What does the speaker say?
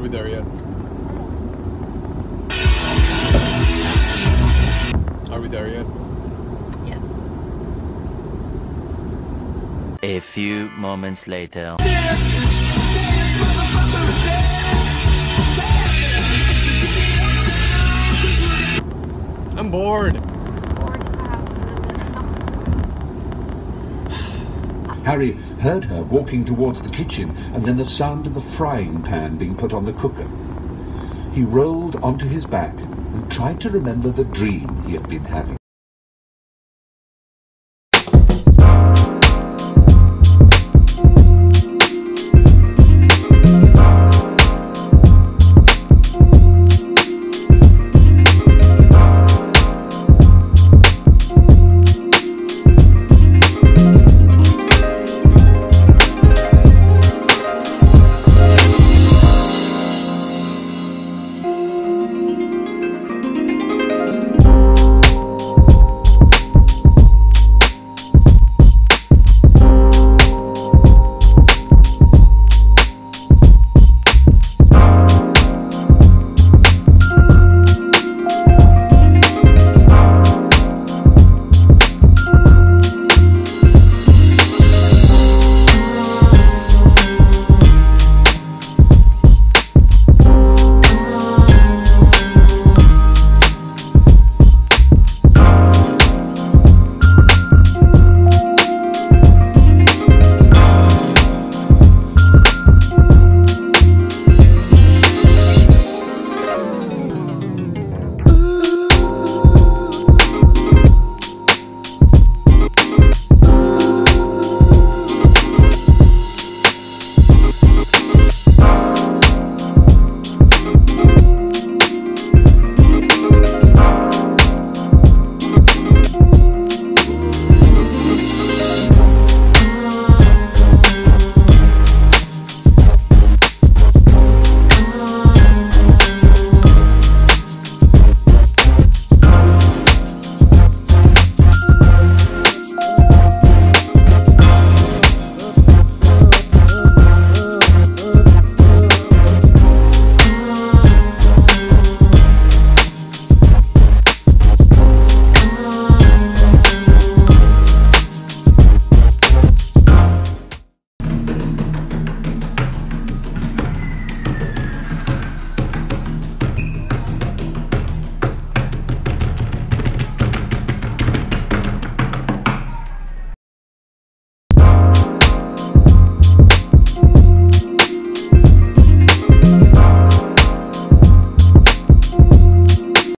we there yet? Are we there yet? Yes. A few moments later. I'm bored. Bored in the house and I'm in the house. Harry heard her walking towards the kitchen and then the sound of the frying pan being put on the cooker. He rolled onto his back and tried to remember the dream he had been having.